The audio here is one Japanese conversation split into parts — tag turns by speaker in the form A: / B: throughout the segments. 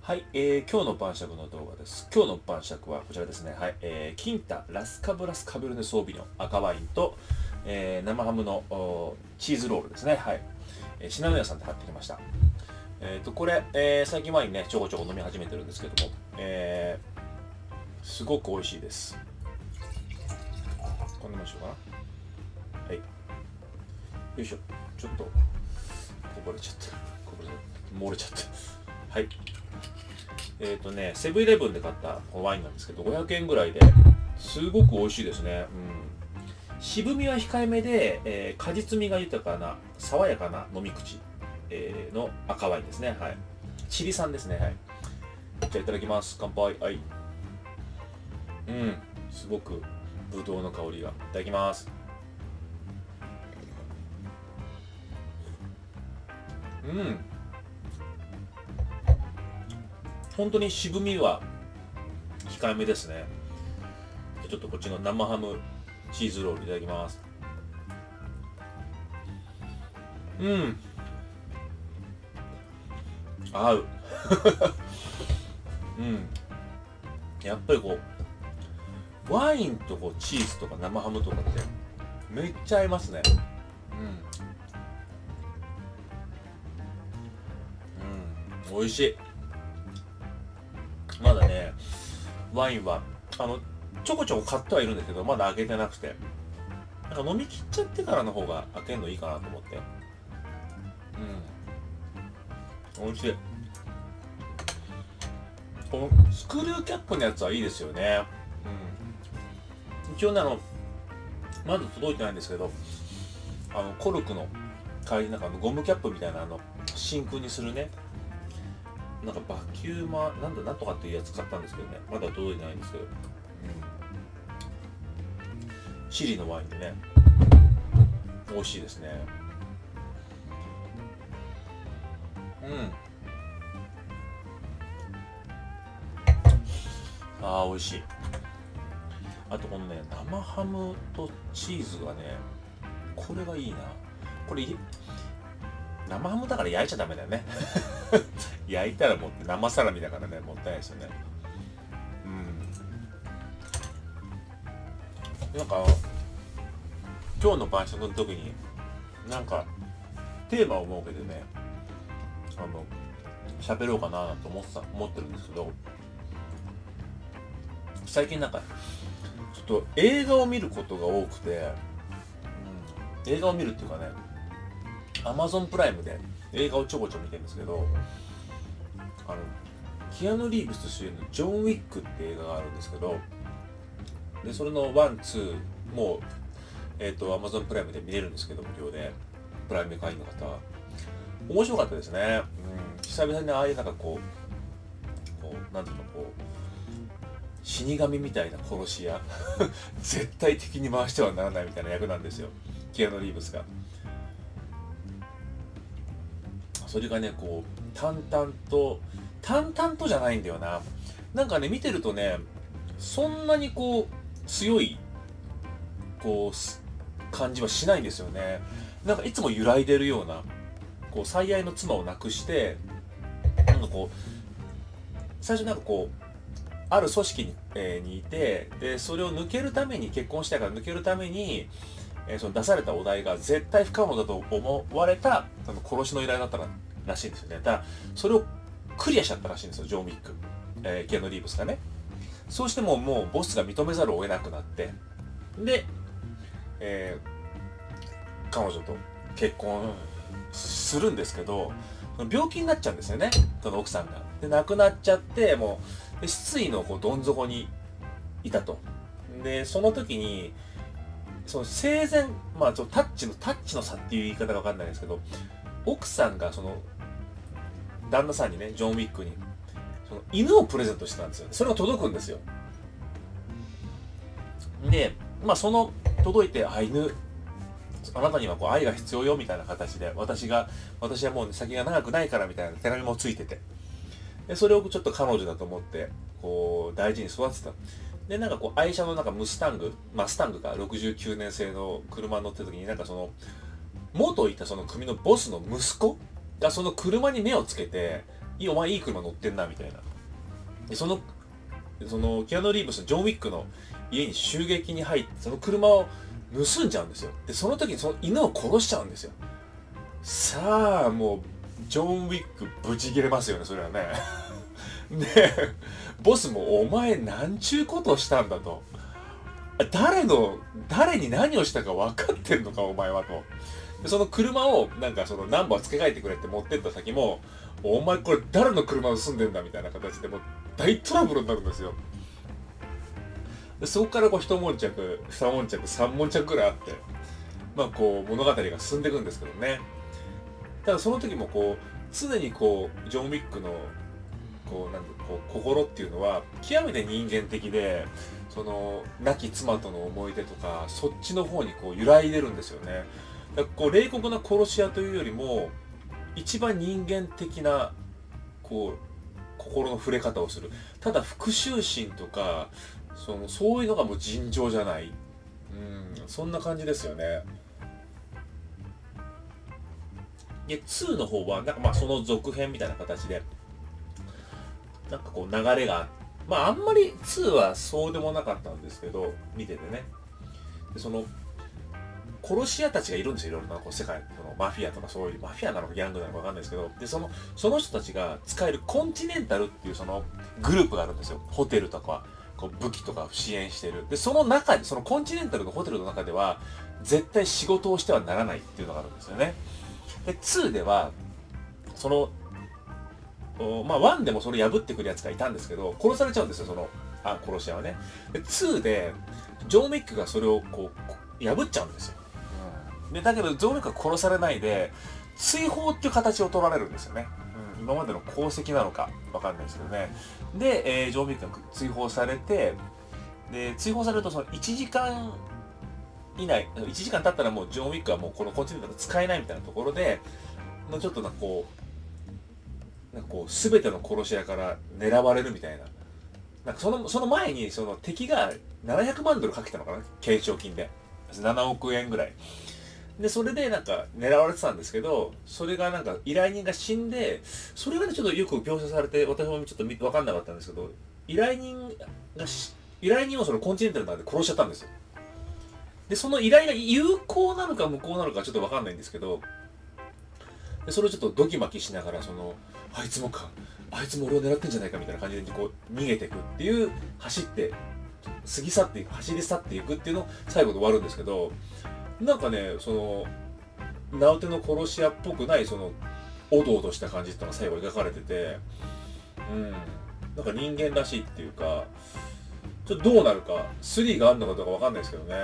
A: はい、今日の晩酌の動画です。今日の晩酌はこちらですね。はい、キンタラスカブラスカベルネソービニョン赤ワインと、生ハムのチーズロールですね。はい、信濃屋さんで買ってきました。これ、最近ワインねちょこちょこ飲み始めてるんですけども、すごく美味しいです。こんなもんしようかな。はい、よいしょ。ちょっとこぼれちゃった。漏れちゃった。はい。セブンイレブンで買ったワインなんですけど、500円ぐらいですごく美味しいですね。渋みは控えめで、果実味が豊かな爽やかな飲み口、の赤ワインですね。はい。チリ産ですね。はい。じゃあいただきます。乾杯。はい。すごくブドウの香りが。いただきます。本当に渋みは控えめですね。ちょっとこっちの生ハムチーズロールいただきます。合う。やっぱりこうワインとこうチーズとか生ハムとかってめっちゃ合いますね。美味しい。まだねワインはちょこちょこ買ってはいるんですけど、まだ開けてなくて、なんか飲み切っちゃってからの方が開けるのいいかなと思って。美味しい。このスクリューキャップのやつはいいですよね。一応ねまだ届いてないんですけど、コルクの代わりになんかゴムキャップみたいな真空にするね、なんかバキューマなんとかっていうやつ買ったんですけどね、まだ届いてないんですけど、チリのワインでね美味しいですね。美味しい。あとこのね生ハムとチーズがね、これがいいな。これ生ハムだから焼いちゃダメだよね。焼いたらもう生サラミだからね、もったいないですよね。なんか今日の晩酌の時になんかテーマを設けてね喋ろうかなと思ってるんですけど、最近なんかちょっと映画を見ることが多くて、映画を見るっていうかね、Amazon プライムで映画をちょこちょこ見てるんですけど、キアヌ・リーブス主演のジョン・ウィックって映画があるんですけど、でそれの1、2もAmazon プライムで見れるんですけど、無料でプライム会員の方は面白かったですね。久々にああいうなんかなんていうの死神みたいな殺し屋絶対敵に回してはならないみたいな役なんですよ、キアヌ・リーブスが。それがね淡々とじゃないんだよな。なんかね見てるとね、そんなに強い感じはしないんですよね。なんかいつも揺らいでるような最愛の妻を亡くして、なんか最初なんかある組織にいて、でそれを抜けるために、結婚したいから抜けるために、その出されたお題が絶対不可能だと思われた殺しの依頼だったらしいんですよね。だからそれをクリアしちゃったらしいんですよ、ジョン・ウィック、キアヌ・リーブスがね。そうしてもうボスが認めざるを得なくなって、で、彼女と結婚するんですけど、病気になっちゃうんですよね、その奥さんが。で亡くなっちゃって、もう失意のどん底にいたと。でその時にその生前、ちょっとタッチの差っていう言い方が分かんないですけど、奥さんがその旦那さんにね、ジョン・ウィックにその犬をプレゼントしてたんですよ。それが届くんですよ。でその届いて、犬あなたには愛が必要よみたいな形で、私はもう先が長くないからみたいな手紙もついてて、でそれをちょっと彼女だと思って大事に育てた。でなんか愛車のなんかマスタングか69年製の車に乗ってる時に、なんかその元いたその組のボスの息子がその車に目をつけて、 お前いい車乗ってんなみたいな。でそのキアヌ・リーブスのジョン・ウィックの家に襲撃に入ってその車を盗んじゃうんですよ。でその時にその犬を殺しちゃうんですよ。さあもうジョン・ウィックブチ切れますよね、それはね。でボスもお前なんちゅうことをしたんだと、誰に何をしたか分かってんのかお前はと。でその車をなんかそのナンバー付け替えてくれって持ってった先も、お前これ誰の車を盗んでんだみたいな形でもう大トラブルになるんですよ。でそこからこう一悶着二悶着三悶着ぐらいあって、まあこう物語が進んでいくんですけどね。ただその時もこう常にこうジョン・ウィックのこうなんかこう心っていうのは極めて人間的で、その亡き妻との思い出とかそっちの方にこう揺らいでるんですよね。だからこう冷酷な殺し屋というよりも一番人間的なこう心の触れ方をする。ただ復讐心とかそういうのがもう尋常じゃない、そんな感じですよね。で2の方はなんかまあその続編みたいな形でなんかこう流れがまああんまり2はそうでもなかったんですけど、見ててね。でその殺し屋たちがいるんですよ、いろいろなこう世界のマフィアとか、そういうマフィアなのかギャングなのか分かんないですけど、でその人たちが使えるコンチネンタルっていうそのグループがあるんですよ。ホテルとかこう武器とか支援してる。でその中でそのコンチネンタルのホテルの中では絶対仕事をしてはならないっていうのがあるんですよね。で2ではそのまあ1でもそれ破ってくるやつがいたんですけど殺されちゃうんですよ、その殺し屋はね。で2でジョン・ウィックがそれをこう破っちゃうんですよ。でだけどジョン・ウィックは殺されないで追放っていう形を取られるんですよね。今までの功績なのかわかんないですけどね。で、ジョン・ウィックが追放されて、で追放されるとその1時間以内、1時間経ったらもうジョン・ウィックはもうこのコンチネンタル使えないみたいなところで、ちょっとなんかこう全ての殺し屋から狙われるみたいな。なんかその前にその敵が700万ドルかけたのかな、懸賞金で7億円ぐらいで、それでなんか狙われてたんですけど、それがなんか依頼人が死んで、それがねちょっとよく描写されて私もちょっと分かんなかったんですけど、依頼人をそのコンチネンタルの中で殺しちゃったんですよ。でその依頼が有効なのか無効なのかちょっと分かんないんですけど、でそれをちょっとドキマキしながらあいつも俺を狙ってんじゃないかみたいな感じでこう逃げていくっていう、走って走り去っていくっていうのを最後で終わるんですけど、なんかね名うての殺し屋っぽくないおどおどした感じっていうのが最後描かれてて、なんか人間らしいっていうか、ちょっとどうなるか3があるのかどうかわかんないですけどね、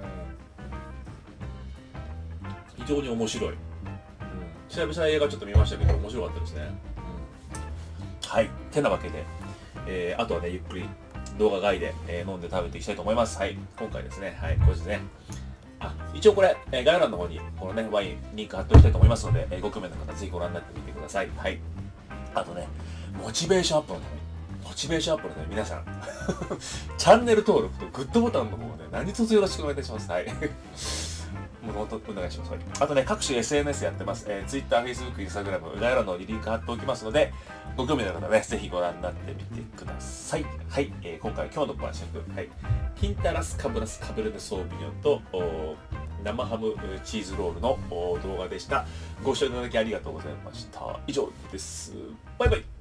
A: 非常に面白い、久々映画ちょっと見ましたけど面白かったですね。はい、てなわけで、あとはねゆっくり動画外で、飲んで食べていきたいと思います。はい、今回ですね、これですね。一応これ、概要欄の方にこのねワインリンク貼っておきたいと思いますので、ご興味の方ぜひご覧になってみてください。はい。あとね、モチベーションアップのために皆さんチャンネル登録とグッドボタンの方をね何卒よろしくお願いいたします。はい。もうお願いします。はい。あとね、各種 SNS やってます。Twitter、Facebook、Instagram、概要欄のリンク貼っておきますので、ご興味のある方はね、ぜひご覧になってみてください。はい。今回は今日の晩酌、キンタラスカブラスカベルネソービニョンと生ハムチーズロールの動画でした。ご視聴いただきありがとうございました。以上です。バイバイ。